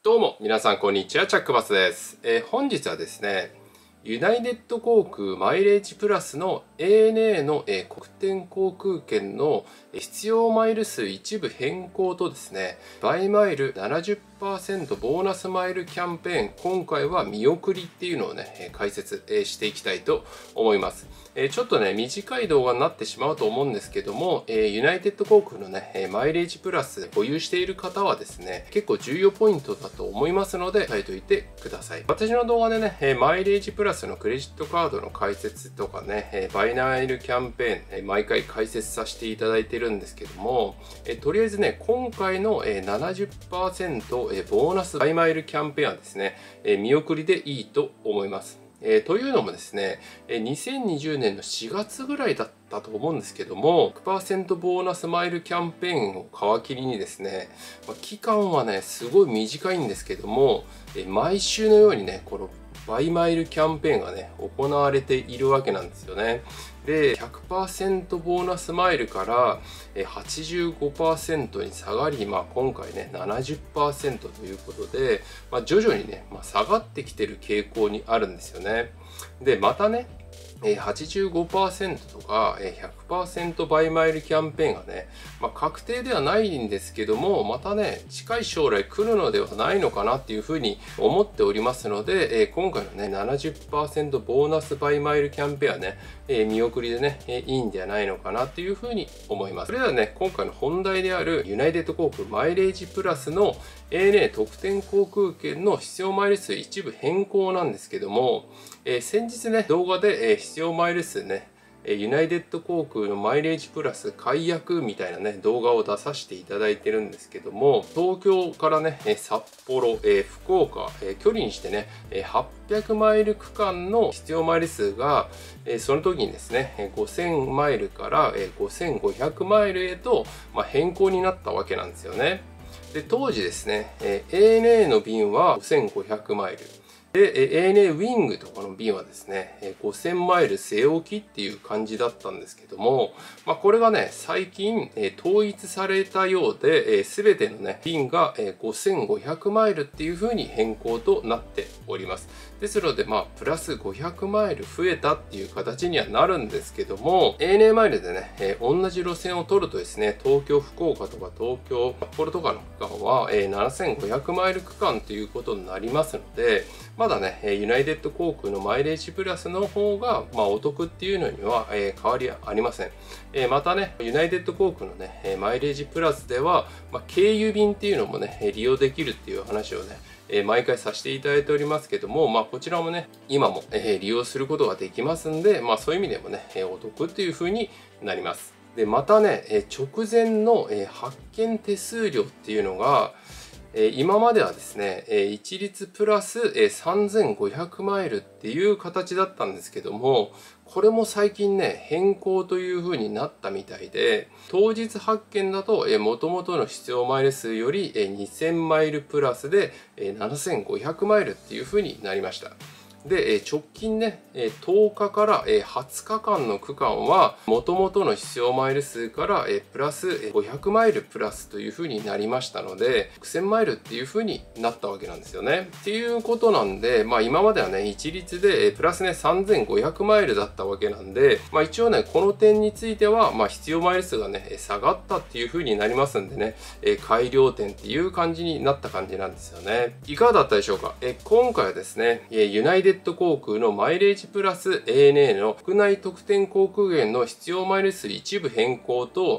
どうも皆さんこんにちは、チャックバスです。本日はですね、ユナイテッド航空マイレージプラスの ANA の国典航空券の必要マイル数一部変更とですね、バイマイル 70% ボーナスマイルキャンペーン、今回は見送りっていうのをね、解説していきたいと思います。ちょっとね、短い動画になってしまうと思うんですけども、ユナイテッド航空のね、マイレージプラス保有している方はですね、結構重要ポイントだと思いますので、押さえておいてください。私の動画でね、マイレージプラスのクレジットカードの解説とかね、バイマイルキャンペーン、毎回解説させていただいてるんですけども、とりあえずね、今回の 70% ボーナスバイマイルキャンペーンはですね、見送りでいいと思います。というのもですね、2020年の4月ぐらいだったと思うんですけども、100% ボーナスマイルキャンペーンを皮切りにですね、期間はね、すごい短いんですけども、毎週のようにね、このバイマイルキャンペーンがね、行われているわけなんですよね。で、100% ボーナスマイルから85% に下がり、今回ね、70% ということで、徐々にね、下がってきてる傾向にあるんですよね。で、またね、85% とか 100% バイマイルキャンペーンがね、確定ではないんですけども、またね、近い将来来るのではないのかなっていうふうに思っておりますので、今回のね、70% ボーナスバイマイルキャンペーンはね、見送りでね、いいんではないのかなっていうふうに思います。それではね、今回の本題であるユナイテッド航空マイレージプラスの ANA 特典航空券の必要マイル数一部変更なんですけども、先日ね、動画で必要マイル数ね、ユナイテッド航空のマイレージプラス解約みたいなね、動画を出させていただいてるんですけども、東京からね、札幌、福岡、距離にしてね、800マイル区間の必要マイル数が、その時にですね、5000マイルから5500マイルへと、変更になったわけなんですよね。で、当時ですね、ANA の便は5500マイル。で、ANA ウィングとかの便はですね、5000マイル据え置きっていう感じだったんですけども、これがね、最近、統一されたようで、全てのね、便が、5500マイルっていう風に変更となっております。ですので、プラス500マイル増えたっていう形にはなるんですけども、ANA マイルでね、同じ路線を取るとですね、東京、福岡とか東京、札幌とかの区間は、7500マイル区間ということになりますので、まだね、ユナイテッド航空のマイレージプラスの方が、お得っていうのには、変わりありません。またね、ユナイテッド航空のね、マイレージプラスでは、経由便っていうのもね、利用できるっていう話をね、毎回させていただいておりますけども、こちらもね、今も、利用することができますんで、そういう意味でもね、お得っていう風になります。で、またね、直前の発券手数料っていうのが、今まではですね、一律プラス3500マイルっていう形だったんですけども、これも最近ね、変更という風になったみたいで、当日発券だと、元々の必要マイル数より2000マイルプラスで7500マイルっていう風になりました。で、直近ね、10日から20日間の区間は、元々の必要マイル数からプラス500マイルプラスというふうになりましたので、6000マイルっていうふうになったわけなんですよね。っていうことなんで、今まではね、一律でプラスね、3500マイルだったわけなんで、一応ね、この点については、必要マイル数がね、下がったっていうふうになりますんでね、改良点っていう感じになった感じなんですよね。いかがだったでしょうか。今回はですね、ユナイテッド航空のマイレージプラス ANA の国内特典航空券の必要マイル数一部変更と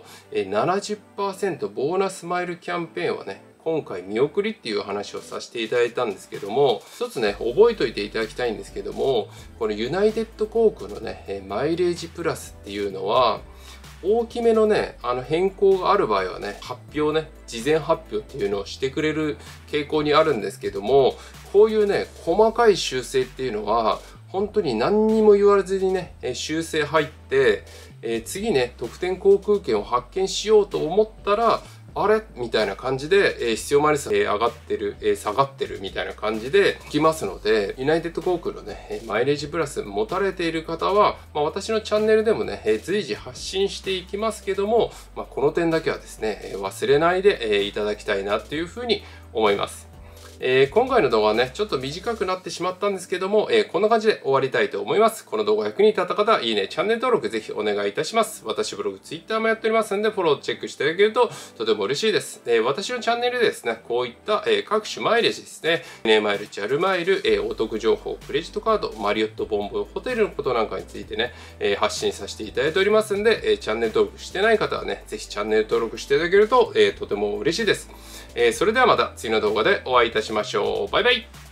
70% ボーナスマイルキャンペーンはね、今回見送りっていう話をさせていただいたんですけども、一つね、覚えておいていただきたいんですけども、このユナイテッド航空のね、マイレージプラスっていうのは、大きめのね、変更がある場合はね、発表ね、事前発表っていうのをしてくれる傾向にあるんですけども、こういうね、細かい修正っていうのは、本当に何にも言われずにね、修正入って、次ね、特典航空券を発券しようと思ったら、あれみたいな感じで、必要マイル数上がってる、下がってるみたいな感じで来ますので、ユナイテッド航空のね、マイレージプラス持たれている方は、私のチャンネルでもね、随時発信していきますけども、この点だけはですね、忘れないでいただきたいなというふうに思います。 今回の動画はね、ちょっと短くなってしまったんですけども、こんな感じで終わりたいと思います。この動画が役に立った方は、いいね、チャンネル登録ぜひお願いいたします。私ブログ、Twitter もやっておりますので、フォローチェックしていただけるととても嬉しいです。私のチャンネルでですね、こういった、各種マイレージですね、ネマイル、JAL マイル、お得情報、クレジットカード、マリオットボンボイ、ホテルのことなんかについてね、発信させていただいておりますので、チャンネル登録してない方はね、ぜひチャンネル登録していただけると、とても嬉しいです。それではまた次の動画でお会いいたしましょう。バイバイ。